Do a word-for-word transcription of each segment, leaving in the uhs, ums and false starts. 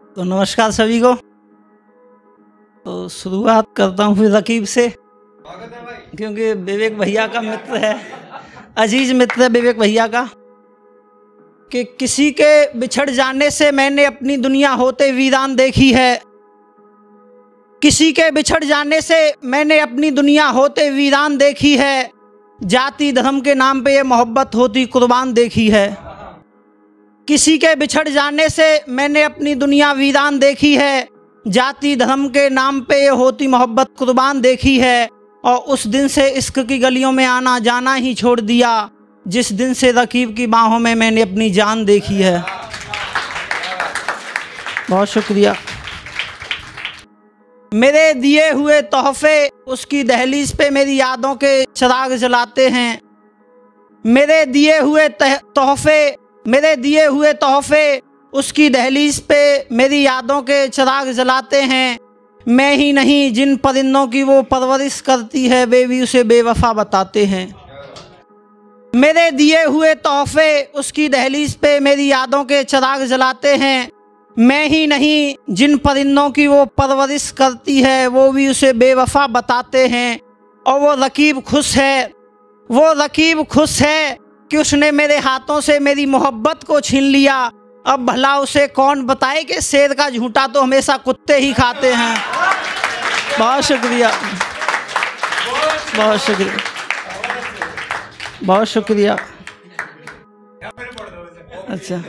तो नमस्कार सभी को। तो शुरुआत करता हूँ फिर रकीब से, क्योंकि विवेक भैया का मित्र है, अजीज मित्र है विवेक भैया का। कि किसी के बिछड़ जाने से मैंने अपनी दुनिया होते वीरान देखी है, किसी के बिछड़ जाने से मैंने अपनी दुनिया होते वीरान देखी है, जाति धर्म के नाम पे ये मोहब्बत होती कुर्बान देखी है। किसी के बिछड़ जाने से मैंने अपनी दुनिया वीरान देखी है, जाति धर्म के नाम पे ये होती मोहब्बत कुर्बान देखी है। और उस दिन से इश्क की गलियों में आना जाना ही छोड़ दिया, जिस दिन से रकीब की बाहों में मैंने अपनी जान देखी है। बहुत शुक्रिया। मेरे दिए हुए तोहफे उसकी दहलीज पे मेरी यादों के चिराग जलाते हैं। मेरे दिए हुए तोहफे मेरे दिए हुए तोहफे उसकी दहलीज पे मेरी यादों के चिराग जलाते हैं। मैं ही नहीं जिन परिंदों की वो परवरिश करती है, वे भी उसे बेवफा बताते हैं। मेरे दिए हुए तोहफे उसकी दहलीज पे मेरी यादों के चिराग जलाते हैं। मैं ही नहीं जिन परिंदों की वो परवरिश करती है, वो भी उसे बेवफा बताते हैं। और वो रकीब खुश है, वो रकीब खुश है कि उसने मेरे हाथों से मेरी मोहब्बत को छीन लिया। अब भला उसे कौन बताए कि शेर का झूठा तो हमेशा कुत्ते ही खाते हैं। बहुत शुक्रिया, बहुत शुक्रिया, बहुत शुक्रिया। अच्छा,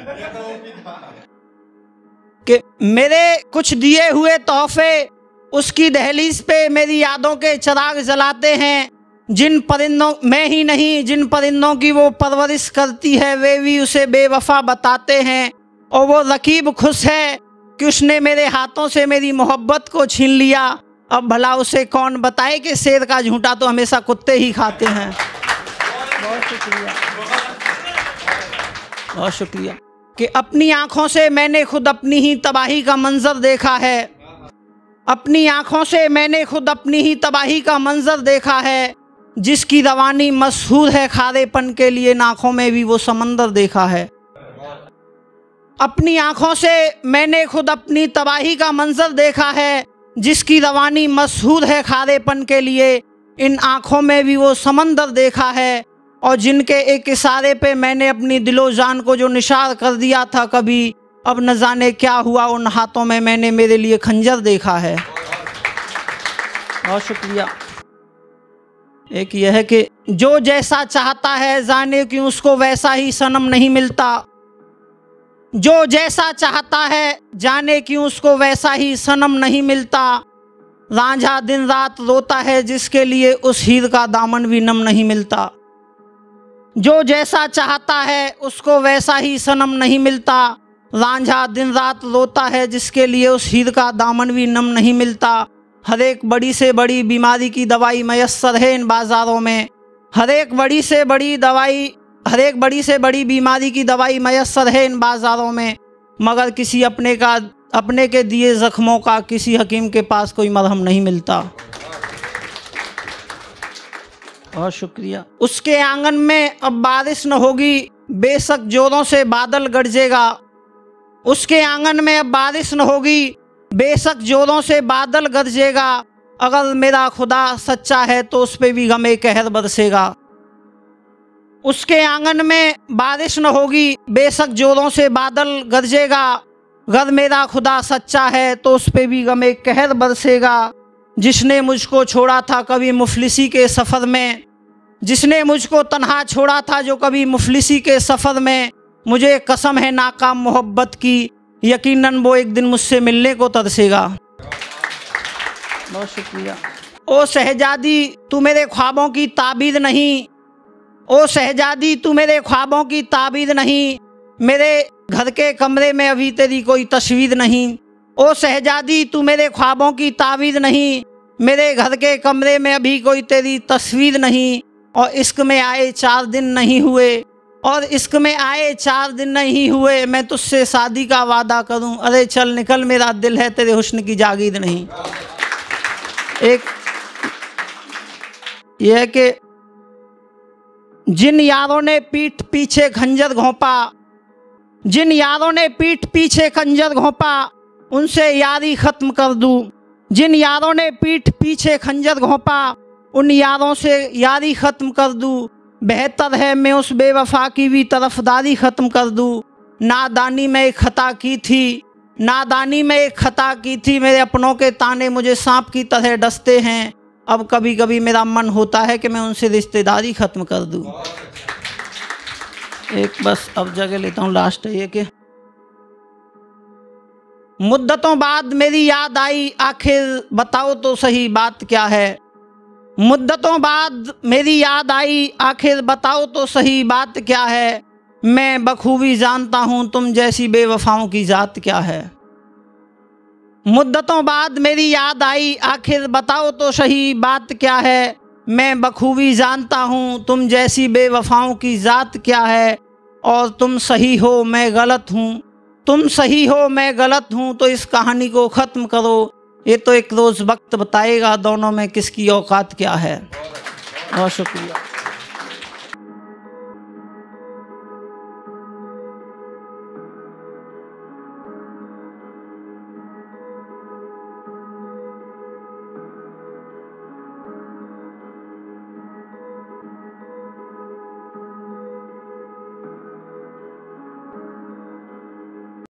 कि मेरे कुछ दिए हुए तोहफे उसकी दहलीज पे मेरी यादों के चिराग जलाते हैं। जिन परिंदों मैं ही नहीं जिन परिंदों की वो परवरिश करती है, वे भी उसे बेवफा बताते हैं। और वो रकीब खुश है कि उसने मेरे हाथों से मेरी मोहब्बत को छीन लिया। अब भला उसे कौन बताए कि शेर का झूठा तो हमेशा कुत्ते ही खाते हैं। बहुत शुक्रिया, बहुत शुक्रिया। कि अपनी आँखों से मैंने खुद अपनी ही तबाही का मंजर देखा है, अपनी आँखों से मैंने खुद अपनी ही तबाही का मंजर देखा है। जिसकी रवानी मशहूर है खारेपन के लिए, आँखों में भी वो समंदर देखा है। अपनी आँखों से मैंने खुद अपनी तबाही का मंजर देखा है, जिसकी रवानी मशहूर है खारेपन के लिए, इन आँखों में भी वो समंदर देखा है। और जिनके एक इशारे पे मैंने अपनी दिलो जान को जो निशार कर दिया था कभी, अब न जाने क्या हुआ, उन हाथों में मैंने मेरे लिए खंजर देखा है। बहुत शुक्रिया। एक यह है कि जो जैसा चाहता है जाने क्यों उसको वैसा ही सनम नहीं मिलता, जो जैसा चाहता है जाने क्यों उसको वैसा ही सनम नहीं मिलता। रांझा दिन रात रोता है जिसके लिए उस हीर का दामन भी नम नहीं मिलता। जो जैसा चाहता है उसको वैसा ही सनम नहीं मिलता। रांझा दिन रात रोता है जिसके लिए उस हीर का दामन भी नम नहीं मिलता। हर एक बड़ी से बड़ी बीमारी की दवाई मयस्सर है इन बाज़ारों में, हर एक बड़ी से बड़ी दवाई हर एक बड़ी से बड़ी बीमारी की दवाई मयस्सर है इन बाज़ारों में, मगर किसी अपने का अपने के दिए ज़ख्मों का किसी हकीम के पास कोई मरहम नहीं मिलता। बहुत शुक्रिया। उसके आंगन में अब बारिश न होगी, बेशक जोरों से बादल गरजेगा। उसके आंगन में अब बारिश न होगी, बेशक जोरों से बादल गरजेगा। अगर मेरा खुदा सच्चा है तो उस पे भी गमे कहर बरसेगा। उसके आंगन में बारिश न होगी, बेशक जोरों से बादल गरजेगा। अगर मेरा खुदा सच्चा है तो उस पे भी गमे कहर बरसेगा। जिसने मुझको छोड़ा था कभी मुफलिसी के सफ़र में, जिसने मुझको तन्हा छोड़ा था जो कभी मुफलिसी के सफ़र में, मुझे कसम है नाकाम मोहब्बत की, यकीनन वो एक दिन मुझसे मिलने को तरसेगा। बहुत शुक्रिया। ओ शहजादी तू मेरे ख्वाबों की ताबीर नहीं, ओ शहजादी तू मेरे ख्वाबों की ताबीर नहीं, मेरे घर के कमरे में अभी तेरी कोई तस्वीर नहीं। ओ शहजादी तू मेरे ख्वाबों की ताबीर नहीं, मेरे घर के कमरे में अभी कोई तेरी तस्वीर नहीं। और इश्क में आए चार दिन नहीं हुए और इश्क में आए चार दिन नहीं हुए, मैं तुझसे शादी का वादा करूं, अरे चल निकल मेरा दिल है तेरे हुस्न की जागीर नहीं। एक यह कि जिन यारों ने पीठ पीछे खंजर घोंपा, जिन यारों ने पीठ पीछे खंजर घोंपा उनसे यारी खत्म कर दूं। जिन यारों ने पीठ पीछे खंजर घोंपा उन यारों से यारी खत्म कर दूं। बेहतर है मैं उस बेवफा की भी तरफदारी खत्म कर दूं। नादानी में एक खता की थी, नादानी में एक खता की थी, मेरे अपनों के ताने मुझे सांप की तरह डसते हैं। अब कभी कभी मेरा मन होता है कि मैं उनसे रिश्तेदारी खत्म कर दूं। एक बस अब जगह लेता हूँ, लास्ट है ये कि मुद्दतों बाद मेरी याद आई, आखिर बताओ तो सही बात क्या है। मुद्दतों बाद मेरी याद आई, आखिर बताओ तो सही बात क्या है। मैं बखूबी जानता हूँ तुम जैसी बेवफाओं की जात क्या है। मुद्दतों बाद मेरी याद आई, आखिर बताओ तो सही बात क्या है। मैं बखूबी जानता हूँ तुम जैसी बेवफाओं की जात क्या है। और तुम सही हो मैं गलत हूँ, तुम सही हो मैं गलत हूँ, तो इस कहानी को ख़त्म करो। ये तो एक रोज़ वक्त बताएगा दोनों में किसकी औकात क्या है। बहुत शुक्रिया।